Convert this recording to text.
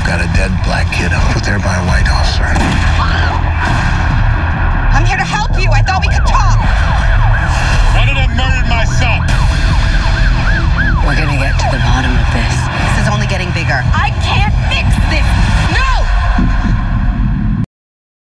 got a dead black kid put there by a white officer. I'm here to help you. I thought we could talk. One of them murdered my son. We're gonna get to the bottom of this. This is only getting bigger. I can't